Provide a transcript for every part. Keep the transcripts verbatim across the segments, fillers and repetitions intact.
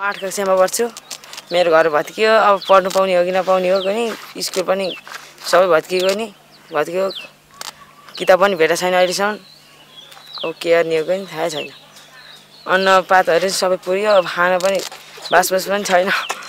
आठ कक्षामा पढ्छु। मेरो घर भत्कियो, अब पढ्नु पाउने हो कि नपाउने हो पनि, स्कुल पनि सबै भत्किएको नि भत्कियो, किताब पनि भेटेको छैन अहिलेसम्म। अब के गर्ने हो पनि थाहा छैन। अन्नपातहरू सबै पुग्यो, अब खाना पनि बासबास पनि छैन।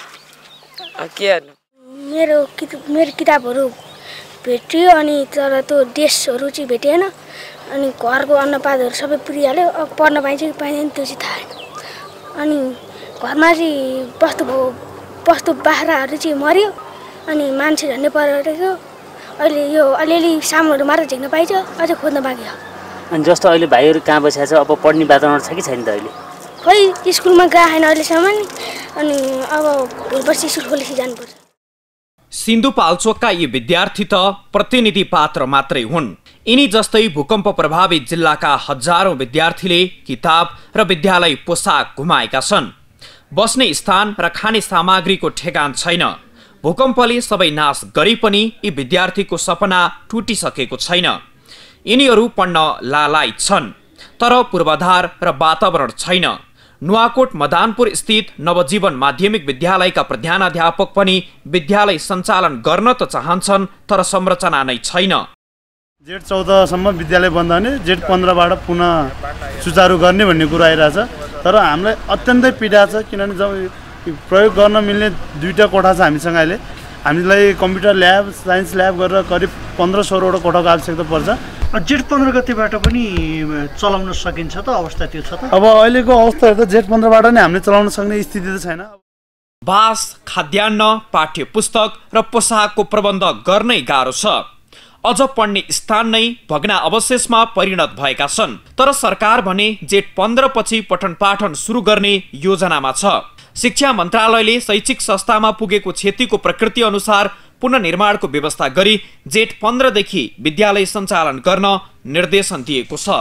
के गर्नु? मेरो मेरो किताबहरू भेटियो अनि तर त्यो ड्रेसहरू चाहिँ भेटिएन अनि घरको अन्नपातहरू सबै पुगिहाल्यो। अब पढ्न पाइन्छ कि पाइँदैन त्यो चाहिँ थाहा छैन। अनि घरमा चाहिँ वस्तु वस्तु बाख्राहरू चाहिँ मर्यो अनि मान्छे झन्डै परेको। अहिले यो अलिअलि सामानहरू मात्र झिक्न पाइन्छ, अझै खोज्न बाँकी छ। अनि जस्तो अहिले भाइहरू कहाँ बसेको छ, अब पढ्ने वातावरण छ कि छैन त अहिले? खोइ स्कुलमा गएको छैन अहिलेसम्म अनि अब भोलिपर्सि स्कुल खोलेपछि जानुपर्छ। सिन्धुपाल्चोकका यी विद्यार्थी त प्रतिनिधि पात्र मात्रै हुन्। यिनी जस्तै भूकम्प प्रभावित जिल्लाका हजारौं विद्यार्थीले किताब र विद्यालय पोसाक गुमाएका छन्। बस्ने स्थान र खाने सामग्रीको ठेगान छैन। भूकम्पले सबै नाश गरे पनि यी विद्यार्थीको सपना टुटिसकेको छैन। यिनीहरू पढ्न लालायत छन् तर पूर्वाधार र वातावरण छैन। नुवाकोट मदानपुर स्थित नवजीवन माध्यमिक विद्यालयका प्रधानाध्यापक पनि विद्यालय सञ्चालन गर्न त चाहन्छन् तर संरचना नै छैन। जेठ चौधसम्म विद्यालय बन्द हुने, जेठ पन्ध्रबाट पुनः सुचारू गर्ने भन्ने कुरा आइरहेछ। तर हामीलाई अत्यन्तै पीडा छ, किनभने जब प्रयोग गर्न मिल्ने दुईवटा कोठा छ हामीसँग अहिले। हामीलाई कम्प्युटर ल्याब, साइन्स ल्याब गरेर करिब पन्ध्र सोह्रवटा कोठाको आवश्यकता पर्छ। जेठ पन्ध्र गतिबाट पनि चलाउन सकिन्छ त? अवस्था त्यो छ त? अब अहिलेको अवस्था हेर्दा जेठ पन्ध्रबाट नै हामीले चलाउन सक्ने स्थिति त छैन। बास, खाद्यान्न, पाठ्य पुस्तक र पोसाकको प्रबन्ध गर्नै गाह्रो छ। अझ पढ्ने स्थान नै भग्ना अवशेषमा परिणत भएका छन्। तर सरकार भने जेठ पन्ध्र पछि पठन पाठन सुरु गर्ने योजनामा छ। शिक्षा मन्त्रालयले शैक्षिक संस्थामा पुगेको क्षतिको प्रकृति अनुसार पुनर्निर्माणको व्यवस्था गरी जेठ पन्ध्रदेखि विद्यालय सञ्चालन गर्न निर्देशन दिएको छ।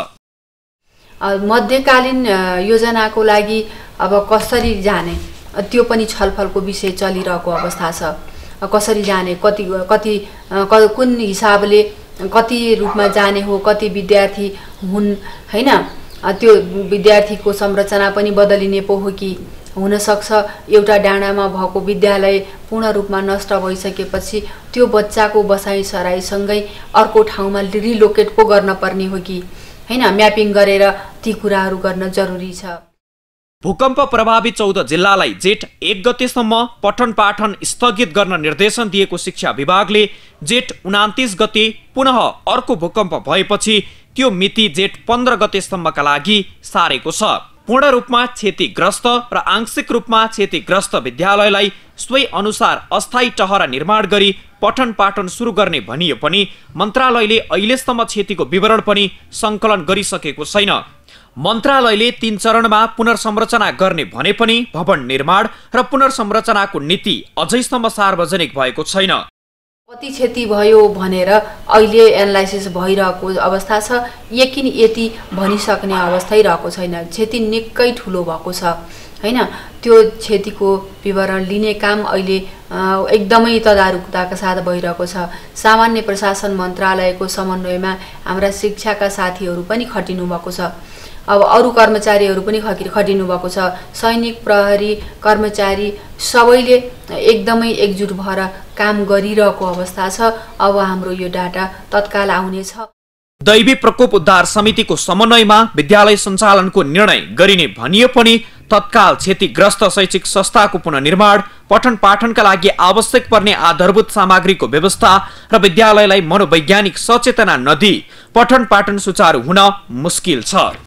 मध्यकालीन योजनाको लागि अब कसरी जाने त्यो पनि छलफलको विषय चलिरहेको अवस्था छ। कसरी जाने, कति कति कुन हिसाबले कति रूपमा जाने हो, कति विद्यार्थी हुन् हैन, त्यो विद्यार्थीको संरचना पनि बदलिने पो हो कि हुन सक्छ एउटा डाँडामा भएको विद्यालय पूर्ण रूपमा नष्ट भइसकेपछि त्यो बच्चाको बसाइ सराइसँगै अर्को ठाउँमा रिलोकेट पो गर्न पर्ने हो कि हैन, म्यापिङ गरेर ती कुराहरू गर्न जरुरी छ। भूकम्प प्रभावित चौध जिल्लालाई जेठ एक गतेसम्म पठन पाठन स्थगित गर्न निर्देशन दिएको शिक्षा विभागले जेठ उनातिस गते पुनः अर्को भूकम्प भएपछि त्यो मिति जेठ पन्ध्र गतेसम्मका लागि सारेको छ। पूर्ण रूपमा क्षतिग्रस्त र आंशिक रूपमा क्षतिग्रस्त विद्यालयलाई सोही अनुसार अस्थायी टहरा निर्माण गरी पठन पाठन सुरु गर्ने भनिए पनि मन्त्रालयले अहिलेसम्म क्षतिको विवरण पनि सङ्कलन गरिसकेको छैन। मन्त्रालयले तीन चरणमा पुनर्संरचना गर्ने भने पनि भवन निर्माण र पुनर्संरचनाको नीति अझैसम्म सार्वजनिक भएको छैन। कति क्षति भयो भनेर अहिले एनालाइसिस भइरहेको अवस्था छ। यकिन यति भनिसक्ने अवस्थै रहेको छैन। क्षति निकै ठुलो भएको छ हैन। त्यो क्षतिको विवरण लिने काम अहिले एकदमै तदारुकताका साथ भइरहेको छ। सामान्य प्रशासन मन्त्रालयको समन्वयमा हाम्रा शिक्षाका साथीहरू पनि खटिनु भएको छ। अब अरू कर्मचारीहरू पनि खटिनु भएको छ। सैनिक, प्रहरी, कर्मचारी सबैले एकदमै एकजुट भएर काम गरिरहेको अवस्था छ। अब हाम्रो यो डाटा तत्काल आउनेछ। दैवी प्रकोप उद्धार समितिको समन्वयमा विद्यालय सञ्चालनको निर्णय गरिने भनिए पनि तत्काल क्षतिग्रस्त शैक्षिक संस्थाको पुनर्निर्माण, पठन पाठनका लागि आवश्यक पर्ने आधारभूत सामग्रीको व्यवस्था र विद्यालयलाई मनोवैज्ञानिक सचेतना नदिई पठन पाठन सुचारू हुन मुस्किल छ।